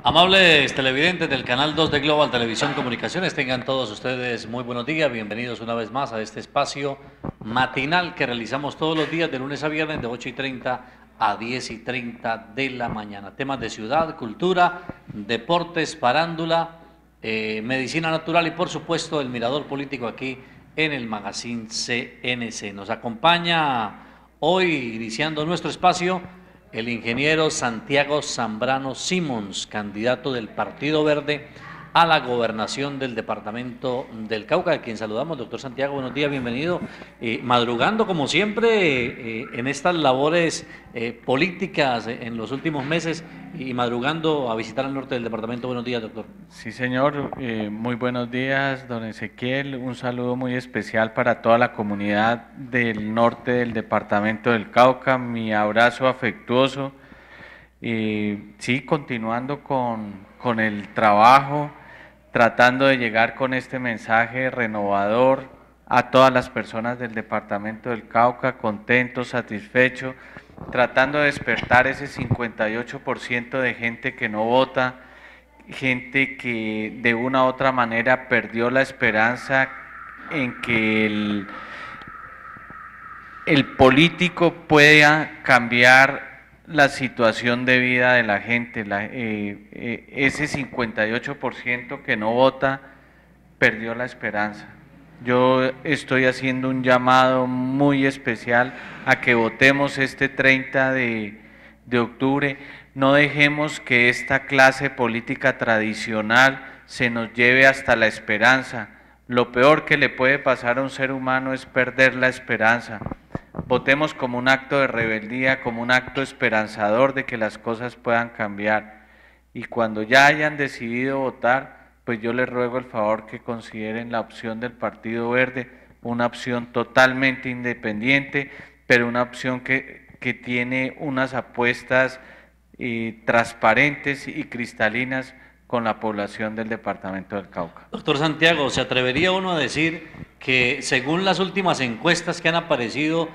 Amables televidentes del canal 2 de Global Televisión Comunicaciones, tengan todos ustedes muy buenos días, bienvenidos una vez más a este espacio matinal que realizamos todos los días de lunes a viernes de 8:30 a 10:30 de la mañana. Temas de ciudad, cultura, deportes, farándula, medicina natural y por supuesto el mirador político aquí en el Magazine CNC. Nos acompaña hoy, iniciando nuestro espacio, el ingeniero Santiago Zambrano Simons, candidato del Partido Verde a la gobernación del departamento del Cauca, a quien saludamos. Doctor Santiago, buenos días, bienvenido. Madrugando, como siempre, en estas labores políticas en los últimos meses y madrugando a visitar el norte del departamento. Buenos días, doctor. Sí, señor. Muy buenos días, don Ezequiel. Un saludo muy especial para toda la comunidad del norte del departamento del Cauca. Mi abrazo afectuoso. Sí, continuando con el trabajo, tratando de llegar con este mensaje renovador a todas las personas del departamento del Cauca, contentos, satisfechos, tratando de despertar ese 58% de gente que no vota, gente que de una u otra manera perdió la esperanza en que el político pueda cambiar la situación de vida de la gente. Ese 58% que no vota perdió la esperanza. Yo estoy haciendo un llamado muy especial a que votemos este 30 de octubre. No dejemos que esta clase política tradicional se nos lleve hasta la esperanza. Lo peor que le puede pasar a un ser humano es perder la esperanza. Votemos como un acto de rebeldía, como un acto esperanzador de que las cosas puedan cambiar. Y cuando ya hayan decidido votar, pues yo les ruego el favor que consideren la opción del Partido Verde, una opción totalmente independiente, pero una opción que tiene unas apuestas transparentes y cristalinas con la población del departamento del Cauca. Doctor Santiago, ¿se atrevería uno a decir que según las últimas encuestas que han aparecido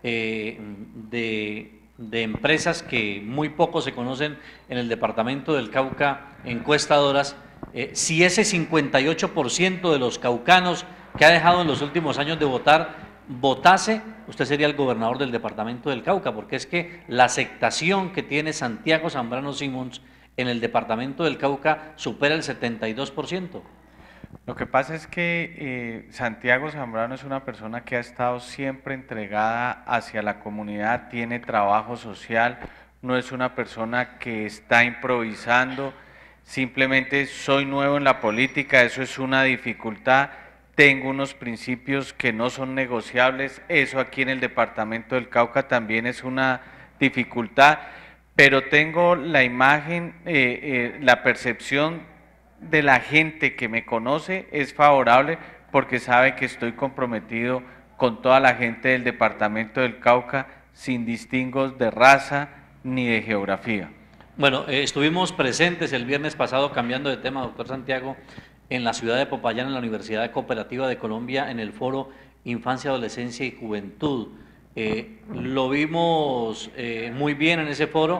de empresas que muy poco se conocen en el departamento del Cauca, encuestadoras, si ese 58% de los caucanos que ha dejado en los últimos años de votar, votase, usted sería el gobernador del departamento del Cauca? Porque es que la aceptación que tiene Santiago Zambrano Simons en el departamento del Cauca supera el 72%. Lo que pasa es que Santiago Zambrano es una persona que ha estado siempre entregada hacia la comunidad, tiene trabajo social, no es una persona que está improvisando, simplemente soy nuevo en la política, eso es una dificultad, tengo unos principios que no son negociables, eso aquí en el departamento del Cauca también es una dificultad, pero tengo la imagen, la percepción de la gente que me conoce es favorable porque sabe que estoy comprometido con toda la gente del departamento del Cauca sin distingos de raza ni de geografía. Bueno, estuvimos presentes el viernes pasado, cambiando de tema, doctor Santiago, en la ciudad de Popayán, en la Universidad Cooperativa de Colombia, en el foro Infancia, Adolescencia y Juventud. Lo vimos muy bien en ese foro.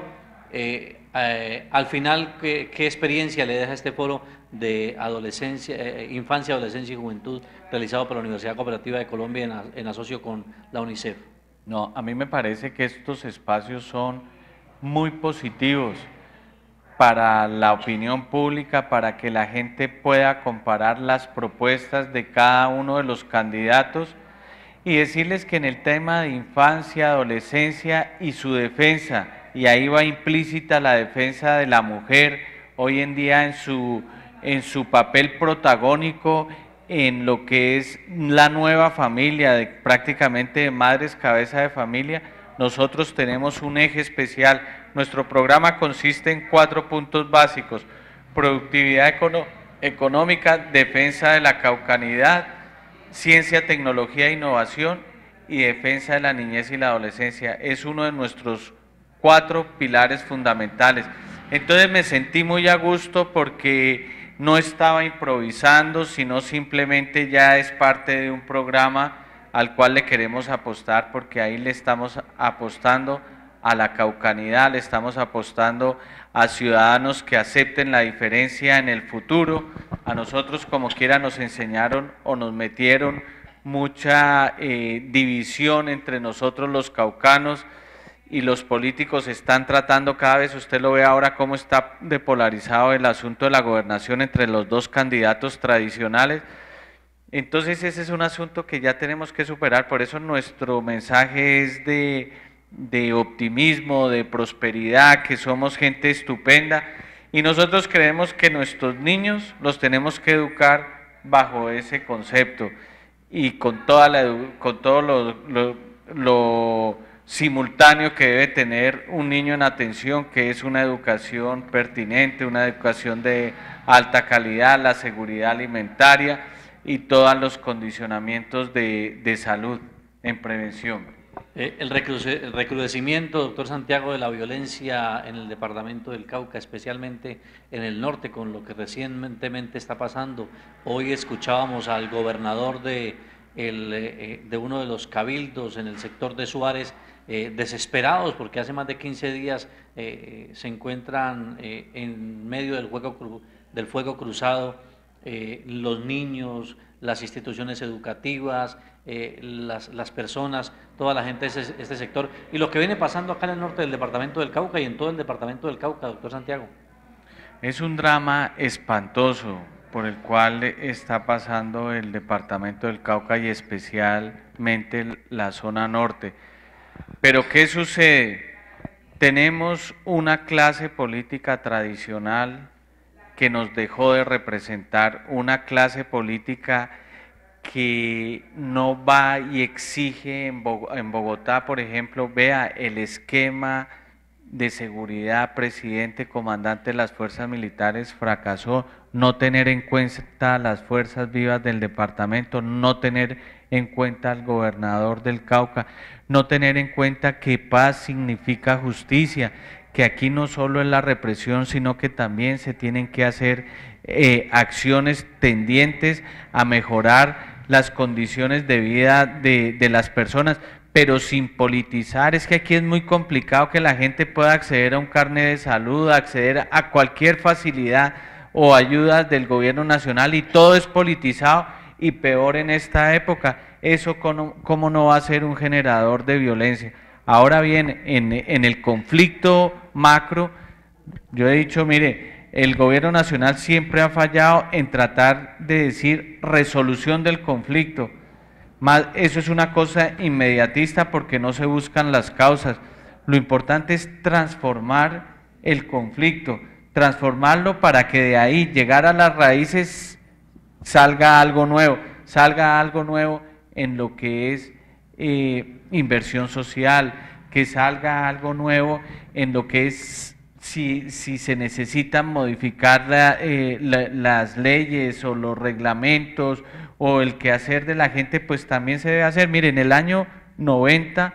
Al final, ¿qué experiencia le deja este foro de adolescencia, infancia, adolescencia y juventud realizado por la Universidad Cooperativa de Colombia en asocio con la UNICEF? No, a mí me parece que estos espacios son muy positivos para la opinión pública, para que la gente pueda comparar las propuestas de cada uno de los candidatos y decirles que en el tema de infancia, adolescencia y su defensa, y ahí va implícita la defensa de la mujer hoy en día en su papel protagónico en lo que es la nueva familia, prácticamente de madres cabeza de familia. Nosotros tenemos un eje especial. Nuestro programa consiste en 4 puntos básicos: productividad económica, defensa de la caucanidad, ciencia, tecnología e innovación y defensa de la niñez y la adolescencia. Es uno de nuestros 4 pilares fundamentales. Entonces me sentí muy a gusto porque no estaba improvisando, sino simplemente ya es parte de un programa al cual le queremos apostar, porque ahí le estamos apostando a la caucanidad, le estamos apostando a ciudadanos que acepten la diferencia en el futuro. A nosotros como quiera nos enseñaron o nos metieron mucha división entre nosotros los caucanos, y los políticos están tratando cada vez, usted lo ve ahora cómo está depolarizado el asunto de la gobernación entre los dos candidatos tradicionales. Entonces ese es un asunto que ya tenemos que superar, por eso nuestro mensaje es de optimismo, de prosperidad, que somos gente estupenda, y nosotros creemos que nuestros niños los tenemos que educar bajo ese concepto y con todo lo simultáneo que debe tener un niño en atención, que es una educación pertinente, una educación de alta calidad, la seguridad alimentaria y todos los condicionamientos de salud en prevención. El recrudecimiento, doctor Santiago, de la violencia en el departamento del Cauca, especialmente en el norte, con lo que recientemente está pasando. Hoy escuchábamos al gobernador de uno de los cabildos en el sector de Suárez, desesperados porque hace más de 15 días se encuentran en medio del fuego cruzado los niños, las instituciones educativas, las personas, toda la gente de este sector, y lo que viene pasando acá en el norte del departamento del Cauca y en todo el departamento del Cauca, doctor Santiago. Es un drama espantoso por el cual está pasando el departamento del Cauca y especialmente la zona norte. Pero ¿qué sucede? Tenemos una clase política tradicional que nos dejó de representar, una clase política que no va y exige en Bogotá, por ejemplo, vea el esquema de seguridad, presidente, comandante de las fuerzas militares, fracasó, no tener en cuenta las fuerzas vivas del departamento, no tener en cuenta al gobernador del Cauca, no tener en cuenta que paz significa justicia, que aquí no solo es la represión, sino que también se tienen que hacer acciones tendientes a mejorar las condiciones de vida de las personas, pero sin politizar. Es que aquí es muy complicado que la gente pueda acceder a un carnet de salud, acceder a cualquier facilidad o ayudas del gobierno nacional, y todo es politizado, y peor en esta época. Eso cómo no va a ser un generador de violencia. Ahora bien, en el conflicto macro, yo he dicho, mire, el gobierno nacional siempre ha fallado en tratar de decir resolución del conflicto. Más, eso es una cosa inmediatista porque no se buscan las causas. Lo importante es transformar el conflicto, transformarlo para que de ahí, llegar a las raíces, salga algo nuevo en lo que es inversión social, que salga algo nuevo en lo que es si se necesitan modificar las leyes o los reglamentos o el quehacer de la gente, pues también se debe hacer. Miren, en el año 90,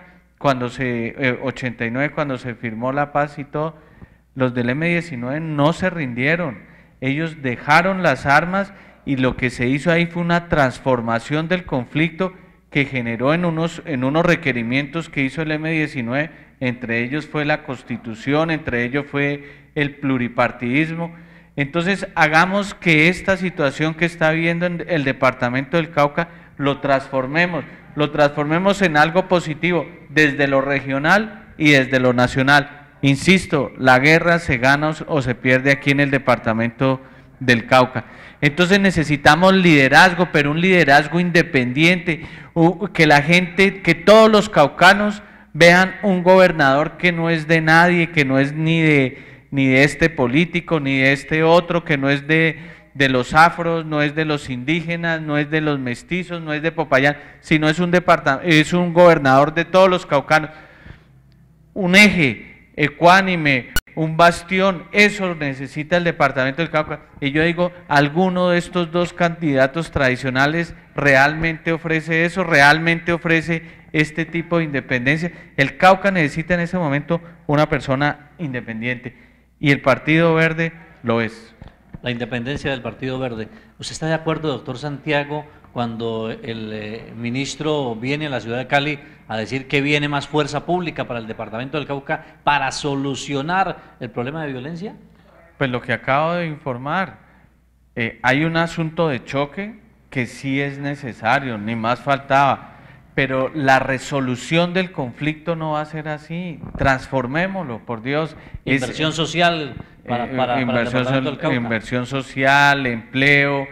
89, cuando se firmó la paz y todo, los del M-19 no se rindieron, ellos dejaron las armas, y lo que se hizo ahí fue una transformación del conflicto que generó en unos requerimientos que hizo el M-19, entre ellos fue la Constitución, entre ellos fue el pluripartidismo. Entonces hagamos que esta situación que está viviendo en el departamento del Cauca lo transformemos en algo positivo desde lo regional y desde lo nacional. Insisto, la guerra se gana o se pierde aquí en el departamento del Cauca. Entonces necesitamos liderazgo, pero un liderazgo independiente, que la gente, que todos los caucanos vean un gobernador que no es de nadie, que no es ni de este político, ni de este otro, que no es de los afros, no es de los indígenas, no es de los mestizos, no es de Popayán, sino es un gobernador de todos los caucanos. Un eje ecuánime, un bastión, eso necesita el departamento del Cauca. Y yo digo, ¿alguno de estos dos candidatos tradicionales realmente ofrece eso? ¿Realmente ofrece este tipo de independencia? El Cauca necesita en ese momento una persona independiente, y el Partido Verde lo es. La independencia del Partido Verde. ¿Usted está de acuerdo, doctor Santiago, cuando el ministro viene a la ciudad de Cali a decir que viene más fuerza pública para el departamento del Cauca para solucionar el problema de violencia? Pues lo que acabo de informar, hay un asunto de choque que sí es necesario, ni más faltaba, pero la resolución del conflicto no va a ser así. Transformémoslo, por Dios. Inversión social para el departamento del Cauca. Inversión social, empleo,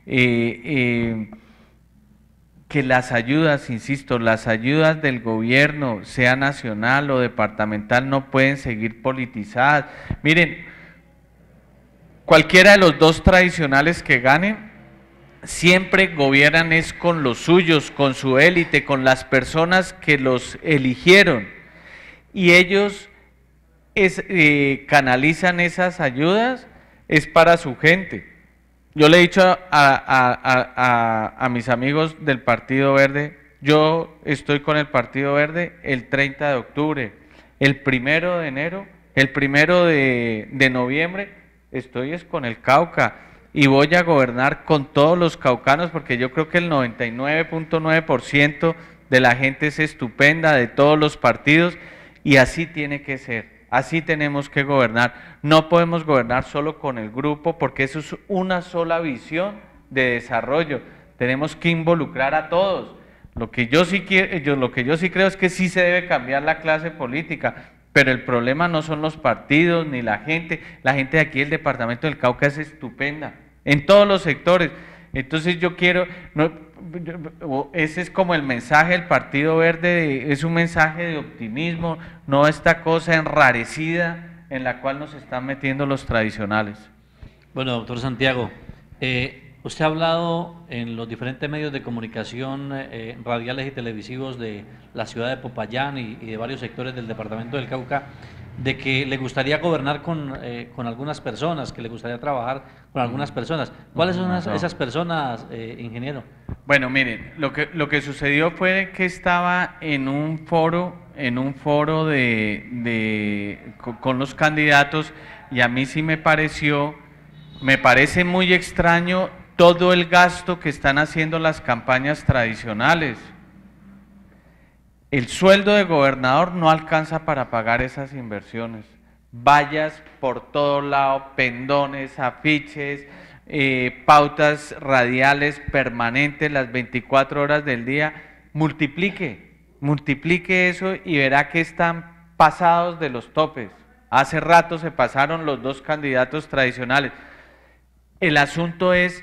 que las ayudas, insisto, las ayudas del gobierno, sea nacional o departamental, no pueden seguir politizadas. Miren, cualquiera de los dos tradicionales que ganen, siempre gobiernan es con los suyos, con su élite, con las personas que los eligieron, y ellos canalizan esas ayudas, es para su gente. Yo le he dicho a mis amigos del Partido Verde, yo estoy con el Partido Verde el 30 de octubre, el 1 de enero, el 1 de noviembre, estoy es con el Cauca, y voy a gobernar con todos los caucanos, porque yo creo que el 99.9% de la gente es estupenda, de todos los partidos, y así tiene que ser. Así tenemos que gobernar. No podemos gobernar solo con el grupo, porque eso es una sola visión de desarrollo. Tenemos que involucrar a todos. Lo que yo sí creo es que sí se debe cambiar la clase política, pero el problema no son los partidos ni la gente. La gente de aquí del departamento del Cauca es estupenda, en todos los sectores. Entonces yo quiero, ese es como el mensaje del Partido Verde, es un mensaje de optimismo, no esta cosa enrarecida en la cual nos están metiendo los tradicionales. Bueno, doctor Santiago, usted ha hablado en los diferentes medios de comunicación radiales y televisivos de la ciudad de Popayán y de varios sectores del departamento del Cauca, de que le gustaría gobernar con algunas personas, que le gustaría trabajar con algunas personas. ¿Cuáles son esas personas, ingeniero? Bueno, miren, lo que sucedió fue que estaba en un foro con los candidatos, y a mí sí me parece muy extraño todo el gasto que están haciendo las campañas tradicionales. El sueldo de gobernador no alcanza para pagar esas inversiones. Vallas por todo lado, pendones, afiches, pautas radiales permanentes las 24 horas del día. Multiplique eso y verá que están pasados de los topes. Hace rato se pasaron los dos candidatos tradicionales. El asunto es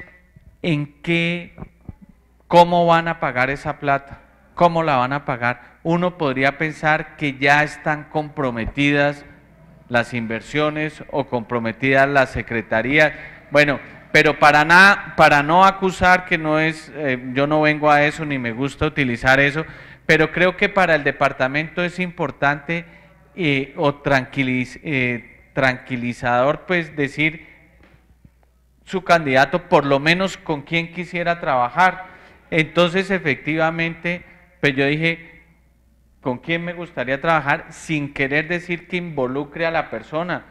cómo van a pagar esa plata, cómo la van a pagar. Uno podría pensar que ya están comprometidas las inversiones o comprometidas las secretarías. Bueno, pero para no acusar que no es, yo no vengo a eso ni me gusta utilizar eso, pero creo que para el departamento es importante tranquilizador, pues decir su candidato por lo menos con quién quisiera trabajar. Entonces efectivamente, pues yo dije, ¿con quién me gustaría trabajar? Sin querer decir que involucre a la persona.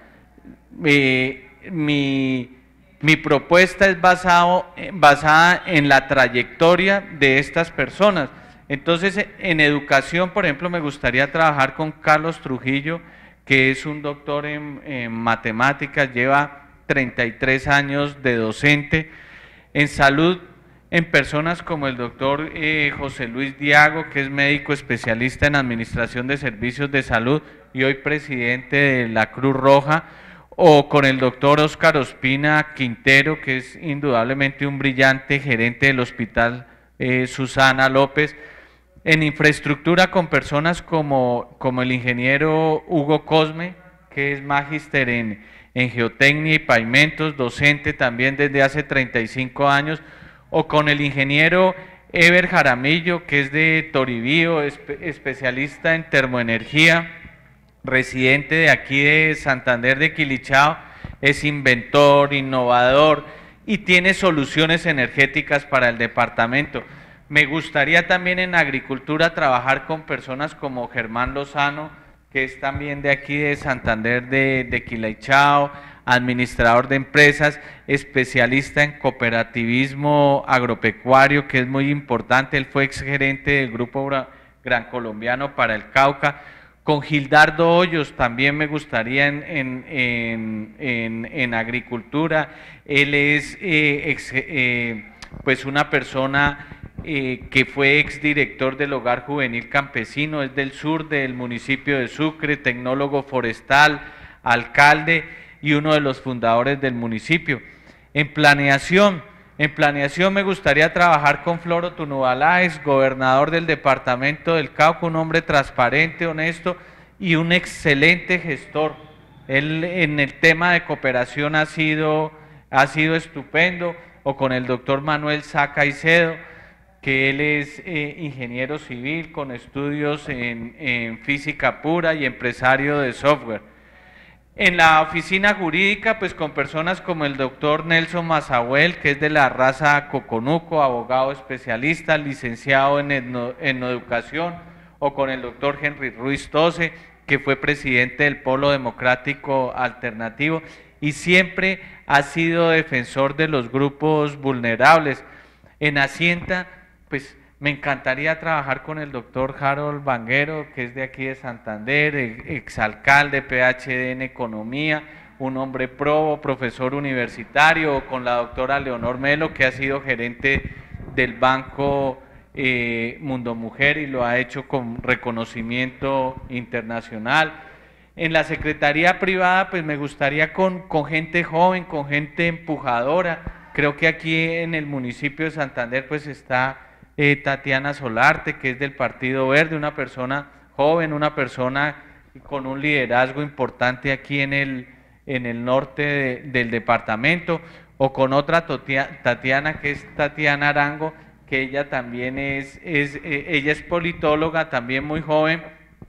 Mi propuesta es basada en la trayectoria de estas personas. Entonces, en educación, por ejemplo, me gustaría trabajar con Carlos Trujillo, que es un doctor en matemáticas, lleva 33 años de docente. En salud, en personas como el doctor José Luis Diago, que es médico especialista en administración de servicios de salud y hoy presidente de la Cruz Roja, o con el doctor Óscar Ospina Quintero, que es indudablemente un brillante gerente del Hospital Susana López. En infraestructura, con personas como el ingeniero Hugo Cosme, que es magíster en geotecnia y pavimentos, docente también desde hace 35 años, o con el ingeniero Eber Jaramillo, que es de Toribío, especialista en termoenergía, residente de aquí de Santander de Quilichao, es inventor, innovador y tiene soluciones energéticas para el departamento. Me gustaría también en agricultura trabajar con personas como Germán Lozano, que es también de aquí de Santander de Quilichao, administrador de empresas, especialista en cooperativismo agropecuario, que es muy importante. Él fue exgerente del Grupo Gran Colombiano para el Cauca. Con Gildardo Hoyos también me gustaría en agricultura. Él es pues una persona que fue exdirector del Hogar Juvenil Campesino, es del sur del municipio de Sucre, tecnólogo forestal, alcalde y uno de los fundadores del municipio. En planeación me gustaría trabajar con Floro Tunubaláez, gobernador del departamento del Cauca, un hombre transparente, honesto y un excelente gestor. Él en el tema de cooperación ha sido estupendo, o con el doctor Manuel Sá Caicedo, que él es ingeniero civil con estudios en física pura y empresario de software. En la oficina jurídica, pues con personas como el doctor Nelson Mazahuel, que es de la raza Coconuco, abogado especialista, licenciado en educación, o con el doctor Henry Ruiz Tose, que fue presidente del Polo Democrático Alternativo y siempre ha sido defensor de los grupos vulnerables. En Hacienda, pues me encantaría trabajar con el doctor Harold Vanguero, que es de aquí de Santander, exalcalde, PhD en Economía, un hombre probo, profesor universitario, o con la doctora Leonor Melo, que ha sido gerente del Banco Mundo Mujer y lo ha hecho con reconocimiento internacional. En la Secretaría Privada, pues me gustaría con gente joven, con gente empujadora. Creo que aquí en el municipio de Santander pues está Tatiana Solarte, que es del Partido Verde, una persona joven, una persona con un liderazgo importante aquí en el norte del departamento, o con otra Tatiana, que es Tatiana Arango, que ella también ella es politóloga, también muy joven,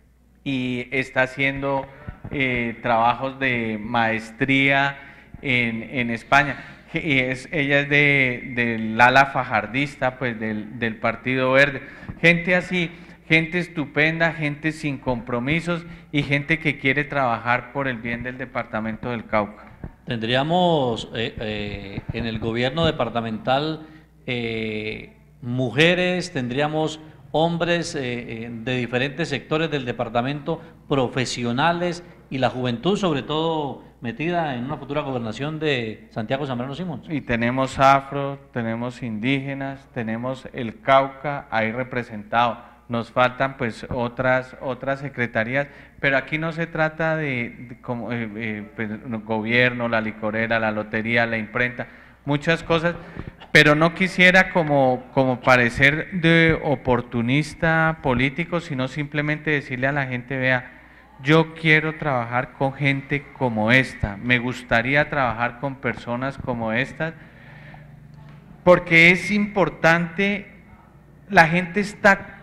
y está haciendo trabajos de maestría en España. Ella es del ala fajardista, pues del Partido Verde. Gente así, gente estupenda, gente sin compromisos y gente que quiere trabajar por el bien del departamento del Cauca. Tendríamos en el gobierno departamental mujeres, tendríamos hombres de diferentes sectores del departamento, profesionales, y la juventud sobre todo metida en una futura gobernación de Santiago Zambrano Simons. Y tenemos afro, tenemos indígenas, tenemos el Cauca ahí representado. Nos faltan pues otras secretarías, pero aquí no se trata de como pues, gobierno, la licorera, la lotería, la imprenta, muchas cosas, pero no quisiera como parecer de oportunista político, sino simplemente decirle a la gente, vea, yo quiero trabajar con gente como esta, me gustaría trabajar con personas como estas, porque es importante. La gente está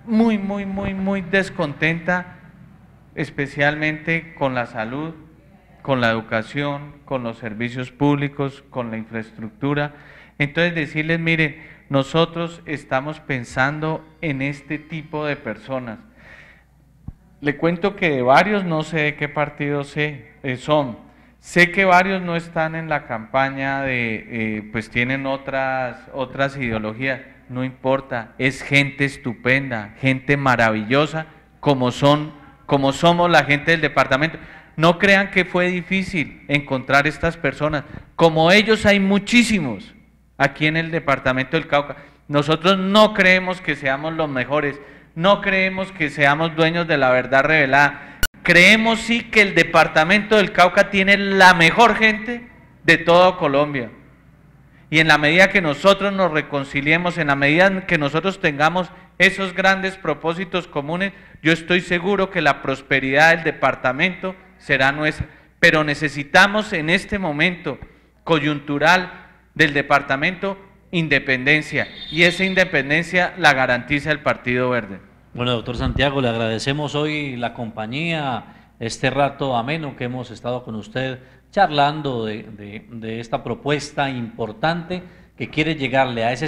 muy descontenta, especialmente con la salud, con la educación, con los servicios públicos, con la infraestructura. Entonces decirles, miren, nosotros estamos pensando en este tipo de personas. Le cuento que de varios, no sé de qué partido son. Sé que varios no están en la campaña pues tienen otras ideologías. No importa, es gente estupenda, gente maravillosa, como somos la gente del departamento. No crean que fue difícil encontrar estas personas. Como ellos hay muchísimos aquí en el departamento del Cauca. Nosotros no creemos que seamos los mejores, no creemos que seamos dueños de la verdad revelada. Creemos sí que el departamento del Cauca tiene la mejor gente de toda Colombia. Y en la medida que nosotros nos reconciliemos, en la medida que nosotros tengamos esos grandes propósitos comunes, yo estoy seguro que la prosperidad del departamento será nuestra. Pero necesitamos en este momento coyuntural del departamento independencia, y esa independencia la garantiza el Partido Verde. Bueno, doctor Santiago, le agradecemos hoy la compañía, este rato ameno que hemos estado con usted charlando de esta propuesta importante que quiere llegarle a ese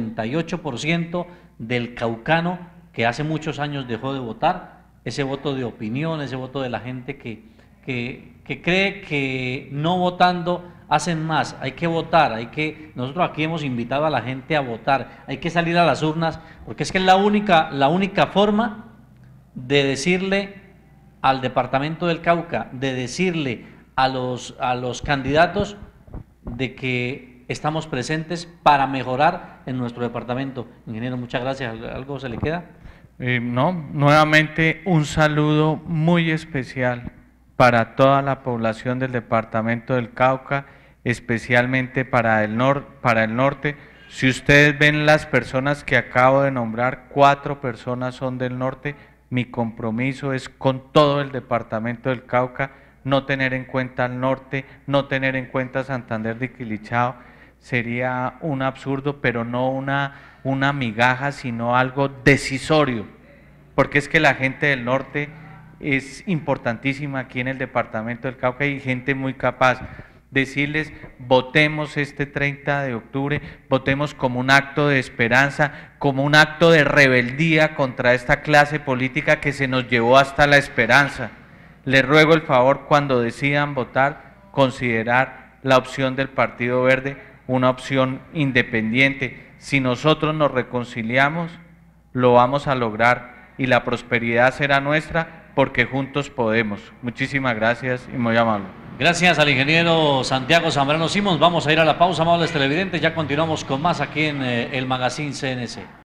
58% del caucano que hace muchos años dejó de votar, ese voto de opinión, ese voto de la gente que que cree que no votando hacen más, hay que votar, nosotros aquí hemos invitado a la gente a votar, hay que salir a las urnas, porque es que es la única forma de decirle al departamento del Cauca, de decirle a los candidatos de que estamos presentes para mejorar en nuestro departamento. Ingeniero, muchas gracias. ¿Algo se le queda? No, nuevamente un saludo muy especial para toda la población del departamento del Cauca, especialmente para el norte. Si ustedes ven las personas que acabo de nombrar, 4 personas son del norte. Mi compromiso es con todo el departamento del Cauca, no tener en cuenta al norte, no tener en cuenta Santander de Quilichao, sería un absurdo, pero no una migaja, sino algo decisorio, porque es que la gente del norte es importantísima aquí en el departamento del Cauca y gente muy capaz. Decirles, votemos este 30 de octubre, votemos como un acto de esperanza, como un acto de rebeldía contra esta clase política que se nos llevó hasta la esperanza. Les ruego el favor, cuando decidan votar, considerar la opción del Partido Verde, una opción independiente. Si nosotros nos reconciliamos, lo vamos a lograr y la prosperidad será nuestra, porque juntos podemos. Muchísimas gracias y muy amable. Gracias al ingeniero Santiago Zambrano Simons. Vamos a ir a la pausa, amables televidentes. Ya continuamos con más aquí en el Magazine CNC.